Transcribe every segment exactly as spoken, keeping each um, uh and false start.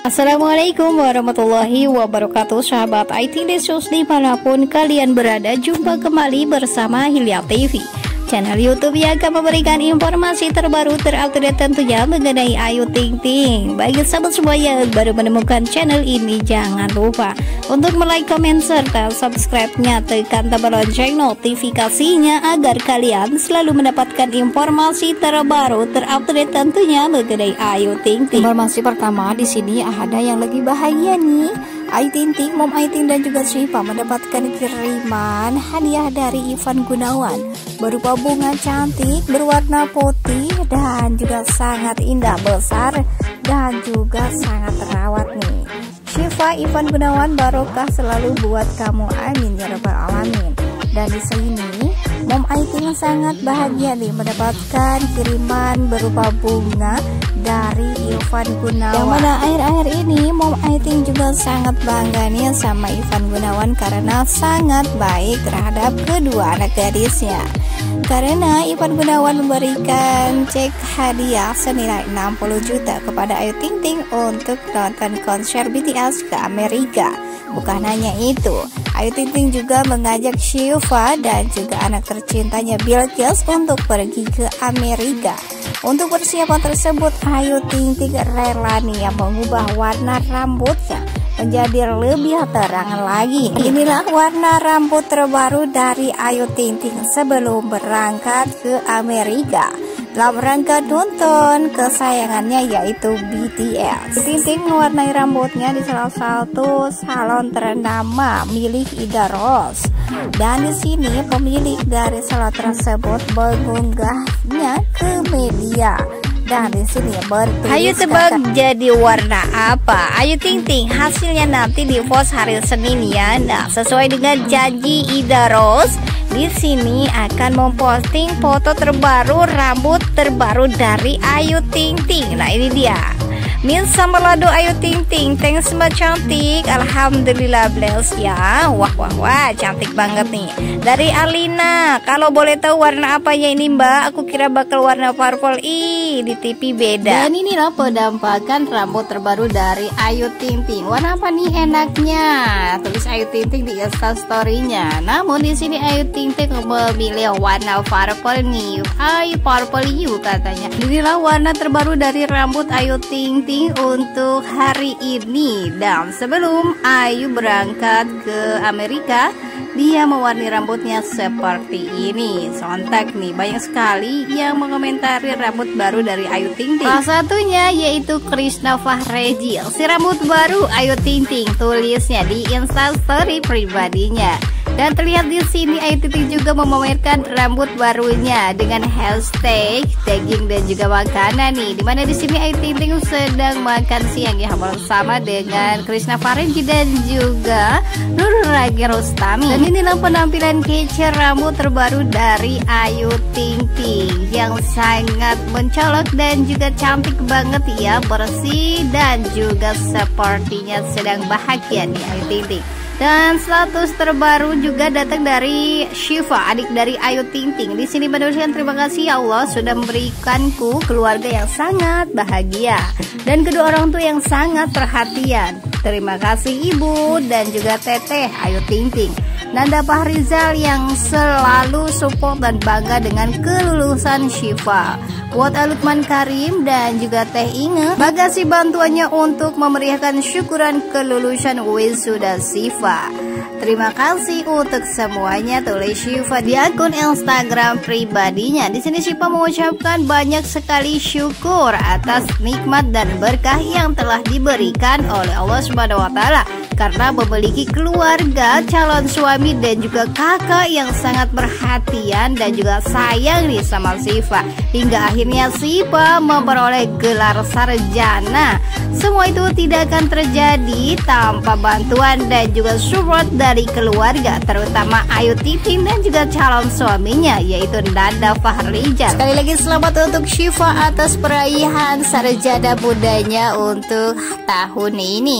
Assalamualaikum warahmatullahi wabarakatuh, sahabat I T Desus dimanapun kalian berada. Jumpa kembali bersama Hilya T V, channel YouTube yang akan memberikan informasi terbaru terupdate tentunya mengenai Ayu Ting Ting. Bagi sahabat semua yang baru menemukan channel ini, jangan lupa untuk like, comment, serta subscribe-nya, tekan tombol lonceng notifikasinya agar kalian selalu mendapatkan informasi terbaru terupdate tentunya mengenai Ayu Ting Ting. Informasi pertama di sini ada yang lagi bahagia nih. Ayu Ting Ting, Mom Ayu Ting dan juga Syifa mendapatkan kiriman hadiah dari Ivan Gunawan berupa bunga cantik berwarna putih dan juga sangat indah, besar dan juga sangat terawat nih. Syifa, Ivan Gunawan, barokah selalu buat kamu, amin ya rabbal alamin. Dan di sini Mom Ayu Ting sangat bahagia nih mendapatkan kiriman berupa bunga dari Ivan Gunawan. Yang mana akhir-akhir ini Mom Ayu Ting juga sangat bangga nih sama Ivan Gunawan karena sangat baik terhadap kedua anak gadisnya. Karena Ivan Gunawan memberikan cek hadiah senilai enam puluh juta kepada Ayu Ting Ting untuk nonton konser B T S ke Amerika. Bukan hanya itu, Ayu Ting Ting juga mengajak Syifa dan juga anak tercintanya Bilqis untuk pergi ke Amerika. Untuk persiapan tersebut, Ayu Ting Ting rela nih yang mengubah warna rambutnya menjadi lebih terang lagi. Inilah warna rambut terbaru dari Ayu Ting Ting sebelum berangkat ke Amerika dalam rangka nonton kesayangannya yaitu B T S. Ting Ting mewarnai rambutnya di salah satu salon ternama milik Ida Rose. Dan di sini pemilik dari salon tersebut mengunggahnya ke media. Dan di sini bertulis, ayo tebak jadi warna apa? Ayu Ting Ting, hasilnya nanti di post hari Senin ya. Nah, sesuai dengan janji Ida Rose, di sini akan memposting foto terbaru rambut terbaru dari Ayu Ting Ting. Nah, ini dia. Min sama lado Ayu Ting Ting, thanks mbak cantik, alhamdulillah bless ya. Wah wah wah, cantik banget nih. Dari Alina, kalau boleh tahu warna apanya ini mbak? Aku kira bakal warna purple. Ih, di T V beda. Dan inilah penampakan rambut terbaru dari Ayu Ting Ting. Warna apa nih enaknya? Tulis Ayu Ting Ting di Insta story-nya. Namun di sini Ayu Ting Ting memilih warna purple nih. Ayu purple you katanya. Inilah warna terbaru dari rambut Ayu Ting Ting untuk hari ini. Dan sebelum Ayu berangkat ke Amerika, dia mewarnai rambutnya seperti ini. Sontak nih banyak sekali yang mengomentari rambut baru dari Ayu Ting Ting. Salah satunya yaitu Krishna Fahreji. Si rambut baru Ayu Ting Ting, tulisnya di Insta story pribadinya. Dan terlihat di sini Ayu Ting Ting juga memamerkan rambut barunya dengan hashtag daging dan juga makanan nih. Dimana di sini Ayu Ting Ting sedang makan siang ya bersama dengan Krishna Fahreji dan juga Nurul Rustami. Dan inilah penampilan kece rambut terbaru dari Ayu Ting Ting yang sangat mencolok dan juga cantik banget ya, bersih dan juga sepertinya sedang bahagia nih Ayu Ting Ting. Dan status terbaru juga datang dari Syifa, adik dari Ayu Ting Ting. Di sini menuliskan terima kasih ya Allah sudah memberikanku keluarga yang sangat bahagia dan kedua orang tua yang sangat perhatian. Terima kasih ibu dan juga teteh Ayu Ting Ting. Nanda Fahrizal yang selalu support dan bangga dengan kelulusan Syifa. Buat Lukman Karim dan juga Teh Inge, bagasi bantuannya untuk memeriahkan syukuran kelulusan wisuda Syifa. Terima kasih untuk semuanya, tulis Syifa di akun Instagram pribadinya. Di sini Syifa mengucapkan banyak sekali syukur atas nikmat dan berkah yang telah diberikan oleh Allah Subhanahu wa taala karena memiliki keluarga, calon suami dan juga kakak yang sangat perhatian dan juga sayang nih sama Syifa. Hingga akhirnya Syifa memperoleh gelar sarjana. Semua itu tidak akan terjadi tanpa bantuan dan juga support dari keluarga, terutama Ayu Ting Ting dan juga calon suaminya yaitu Nanda Fahrizal. Sekali lagi selamat untuk Syifa atas peraihan sarjana mudanya untuk tahun ini.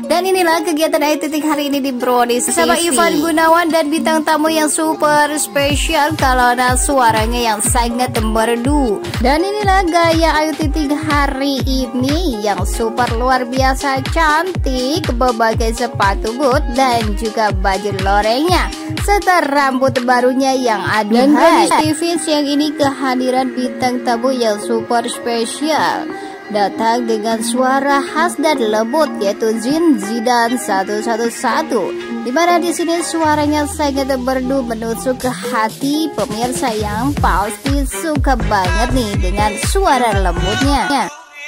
Dan inilah kegiatan Ayu Ting Ting hari ini di Brownies T V sama Ivan Gunawan dan bintang tamu yang super spesial kalau ada suaranya yang sangat merdu. Dan inilah gaya Ayu Ting Ting hari ini yang super luar biasa cantik, berbagai sepatu boot dan juga baju lorengnya serta rambut barunya yang aduhai. Dan Brownies T V siang ini kehadiran bintang tamu yang super spesial, datang dengan suara khas dan lembut yaitu Zin Zidan seratus sebelas, dimana di sini suaranya sangat merdu menusuk ke hati pemirsa yang pasti suka banget nih dengan suara lembutnya.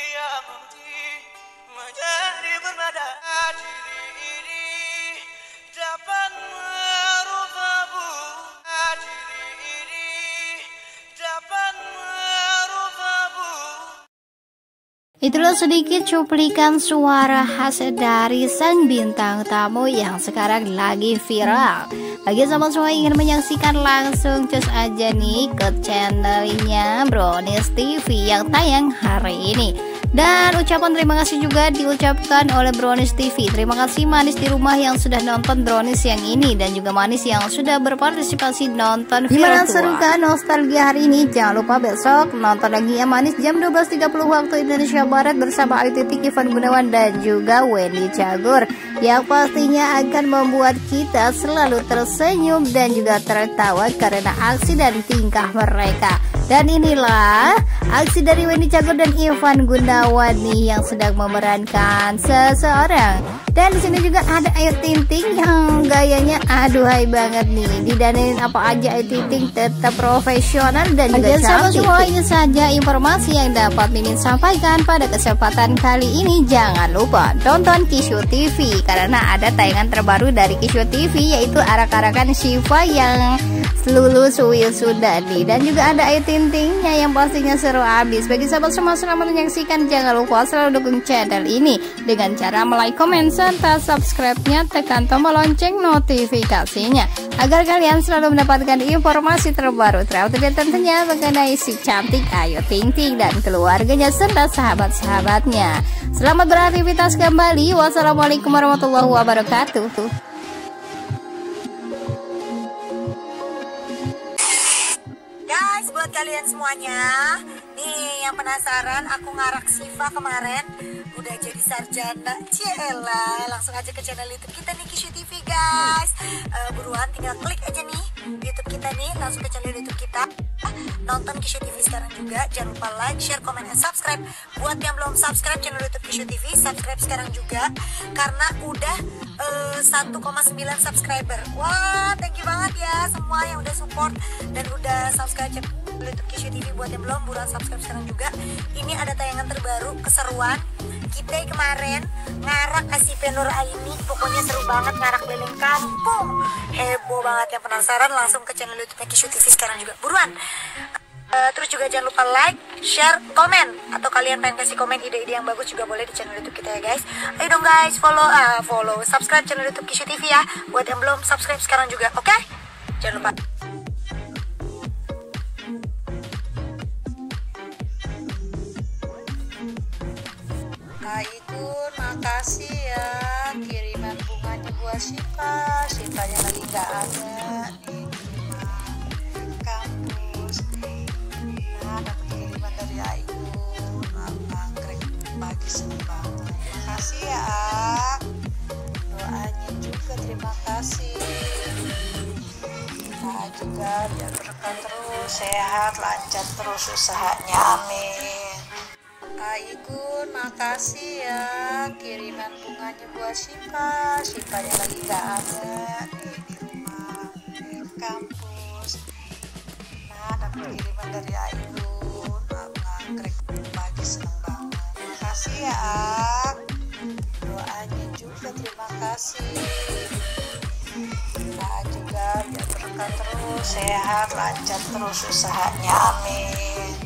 Itulah sedikit cuplikan suara khas dari sang bintang tamu yang sekarang lagi viral. Bagi sama semua ingin menyaksikan langsung, cus aja nih ke channelnya Brownies T V yang tayang hari ini. Dan ucapan terima kasih juga diucapkan oleh Brownies T V. Terima kasih manis di rumah yang sudah nonton Brownies yang ini, dan juga manis yang sudah berpartisipasi nonton virtual. Gimana seru kan nostalgia hari ini? Jangan lupa besok nonton lagi ya manis jam dua belas tiga puluh waktu Indonesia Barat bersama Ayu Ting Ting, Ivan Gunawan dan juga Wendy Cagur, yang pastinya akan membuat kita selalu tersenyum dan juga tertawa karena aksi dan tingkah mereka. Dan inilah aksi dari Wendy Cagur dan Ivan Gunawan nih yang sedang memerankan seseorang. Dan di sini juga ada Ayu Ting Ting yang gayanya aduhai banget nih. Didandanin apa aja Ayu Ting Ting tetap profesional dan juga cantik. Semua ini saja informasi yang dapat Mimin sampaikan pada kesempatan kali ini. Jangan lupa tonton Kishu T V karena ada tayangan terbaru dari Kishu T V yaitu arak-arakan Syifa yang lulus wisuda nih. Dan juga ada Ayu Ting Tingnya yang pastinya seru abis. Bagi sahabat semua selamat menyaksikan, jangan lupa selalu dukung channel ini dengan cara like, comment, serta subscribe-nya, tekan tombol lonceng notifikasinya agar kalian selalu mendapatkan informasi terbaru terupdate tentunya mengenai si cantik Ayu Ting Ting dan keluarganya serta sahabat-sahabatnya. Selamat beraktivitas kembali. Wassalamualaikum warahmatullahi wabarakatuh. Buat kalian semuanya nih yang penasaran, aku ngarak Syifa kemarin udah jadi sarjana. Ciela, langsung aja ke channel YouTube kita nih, Kishu T V guys. uh, buruan tinggal klik aja nih YouTube kita nih, langsung ke channel YouTube kita, nonton Kishu T V sekarang juga. Jangan lupa like, share, comment, dan subscribe. Buat yang belum subscribe channel YouTube Kishu T V, subscribe sekarang juga karena udah uh, satu koma sembilan subscriber. Wah, thank you banget ya semua yang udah support dan udah subscribe channel YouTube Kishu T V. Buat yang belum, buruan subscribe sekarang juga. Ini ada tayangan terbaru keseruan kita kemarin ngarak kasih Nur Aini. Pokoknya seru banget, ngarak keliling kampung, heboh banget. Yang penasaran langsung ke channel YouTube Kishu T V sekarang juga, buruan. Uh, terus juga jangan lupa like, share, komen, atau kalian pengen kasih komen ide-ide yang bagus juga boleh di channel YouTube kita ya guys. Ayo dong guys, follow, uh, follow, subscribe channel YouTube Kishu T V ya. Buat yang belum, subscribe sekarang juga, oke? Okay? Jangan lupa. Aikun, makasih ya kiriman bunganya buat Syifa. Syifanya lagi nggak ada di kampus. Nah, dapat kiriman dari Aikun, anggrek pagi seneng banget. Makasih ya, doanya juga terima kasih. Nah juga biar berkah terus, sehat, lancar terus usahanya, amin. Aikun, makasih ya kiriman bunganya buat Syifa. Syifanya lagi gak ada di, di rumah di kampus. Nah, dapat kiriman dari Aikun, anggrek pagi seneng banget. Makasih ya, doanya juga terima kasih. Nah juga biar berkah terus, sehat, lancar terus usahanya, amin.